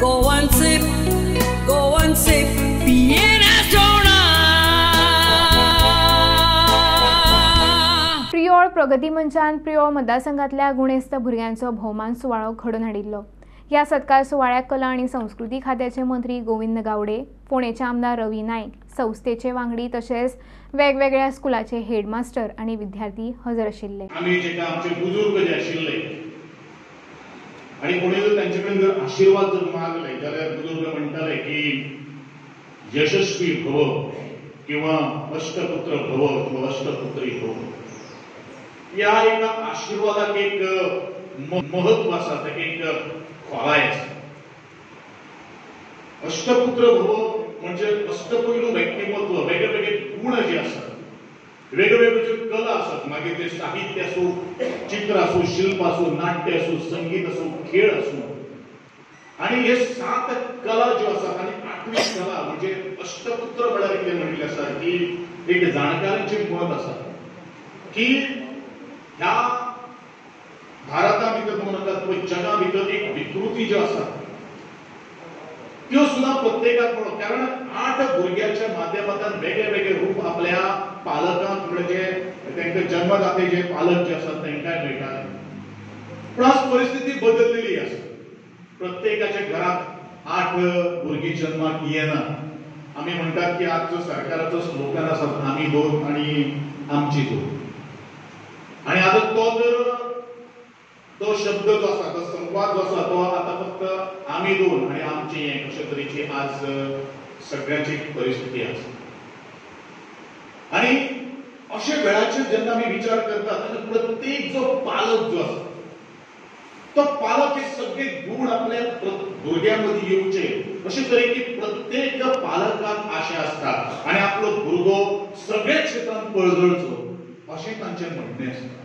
go and sip, Vienna soda. Priol प्रगती मंचान प्रियोळ मतदारसंघातल्या गुणेस्त भुरग्यांचो भोवमान सुवाळो घडोवन हाडिल्लो। ह्या सत्कार सुवाळ्याक कला आनी संस्कृती खात्याचे मंत्री गोविंद गावडे, फोंडेचे आमदार रवी नाईक, संस्थेचे वांगडी तशेंच वेगवेगळ्या स्कुलाचे हेडमास्टर आनी विद्यार्थी हजर आशिल्ले। आमी जेका आमचे बुजुर्ग जे आशिल्ले आनी कोणी जर तांचे कडेन जर आशीर्वाद जर मागले जाल्यार बुजुर्ग म्हणटाले की यशस्वी भव किंवा अष्टपुत्र भव किंवा अष्टपुत्री भव। या एका आशीर्वादाक एक महत्व आसा, ताका एक खोलाय आसा। अष्टपुत्र भव म्हणजे अष्टपैलू व्यक्तिमत्व, वेगवेगळे गुण जे आसात, वेगवेगळे ज्यो कला आसात, मागीर ते साहित्य असो, चित्र असो, शिल्प असो, नाट्य असो, संगीत असो, खेळ असो, आणि हे 7 कला ज्यो आसात आणि 8वी कला म्हणजे अष्टपुत्र म्हळ्यार कितें म्हणिल्लें आसा की एक जाणकारांचें मत आसा की ह्या भारता भितर म्हणून जगा भितर एक विकृती ज्यो आसात त्यो सुद्धा प्रत्येकाक कळो, कारण 8 भुरग्यांच्या माध्यमांतल्यान वेगळे वेगळे रूप आपल्या पालकांक म्हणजे तांकां जन्मदाते जे पालक जे आसात तांकांय मेळटा। पूण आज परिस्थिती बदललेली आसा, प्रत्येकाच्या घरात 8 भुरगीं जन्माक येना। आमी म्हणटात की आजचो सरकाराचो स्लोगन आसा आमी 2 आनी आमची 2, आणि आता तो शब्द जो आसा, तो संवाद जो आसा तो आता फक्त आमी 2 आणि आमचे एक अशा तरेची आज सगळ्यांची परिस्थिती आसा। आणि अशा वेळाचेर जेन्ना आमी विचार करतात तेन्ना प्रत्येक जो पालक जो आसा तो पालक हे सगळे गुण आपल्या भुरग्यांमध्ये येवचे अशे तरेकी प्रत्येक पालकाक आशा आसता आणि आपलो भुरगो सगळे क्षेत्रांत पळजळचो अशें तांचें म्हणणें आसता।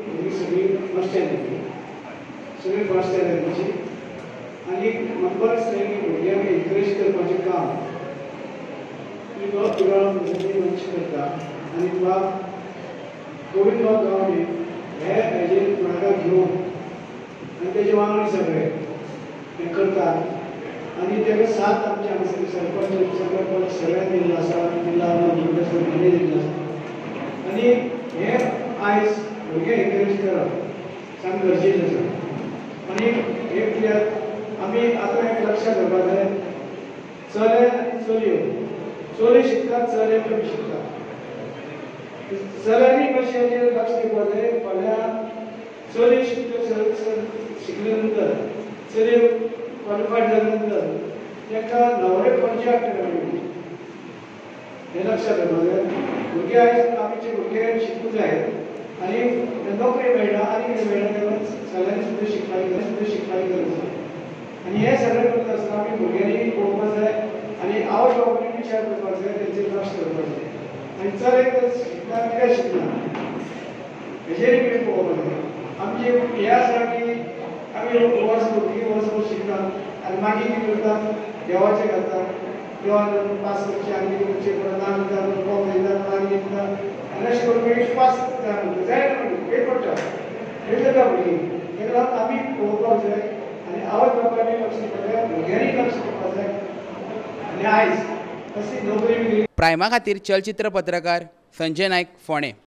सगळे फर्स्ट टॅलेंटाची आणि नंबर सगळी भुरग्यांक एनकरेज करपाचें काम प्रियोळ प्रगती मंच करता। आणि तुका गोविंद गावडे हे हेजेर फुडाकार घेवन आनी तेजे वांगडी सगळे हे करतात आणि तेका साथ आमचे हांगासर सरपंच सगळ्यांक दिल्लो आसा, जिल्हा मंडळ दिल्लो आसा। आणि हे आयज भुरगे एनकरेज करप सामकें गरजेचें आसा। आणि एक कित्याक आमी आतां एक लक्षात घेवपाक जाय, चले आनी चलयो शिकतात, चले कमी शिकतात। चल्यांनी कशें हेजेर लक्ष दिवपाक जाय, फाल्यां चली शिकले नंतर चलयो क्वॉलिफायड जाले नंतर तांकां न्हवरे खंयचे हाडटले हें लक्षात घेवपाक जाय। भुरगे आयज आमचे भुरगे शिकूंक जाय आणि नोकरी मेळना आनी कितें मेळना तेन्ना सगळ्यांनी सुद्दां शिकपाची गरज आसा। आनी हें सगळें करता आसतना आमी भुरग्यांनी पळोवपाक जाय आणि आवय बापायनी विचार करपाक जाय, तेंचेर लक्ष दवरपाक जाय। आनी चल एक शिकना कित्याक शिकना हेजेर कितें पळोवपाक जाय। आमचे हें आसा की आमी वर्स शिकतात आनी मागीर कितें करतात, देवाचें घालतात, देवान पास करचें आनी कितें करचें परत नाम दितात, कॉम दितात, आनी दितात आनी अशें करून मागीर पास जाय फेल पडटा, फेल जाता भुरगीं। ताका लागून आमी पळोवपाक जाय आनी आवय बापायनी लक्ष दिवपाक जाय, भुरग्यांनी लक्ष दिवपाक जाय आनी आयज कसली नोकरी मेळ्ळी। प्रायमा खातीर चलचित्र पत्रकार संजय नायक, फोंडे।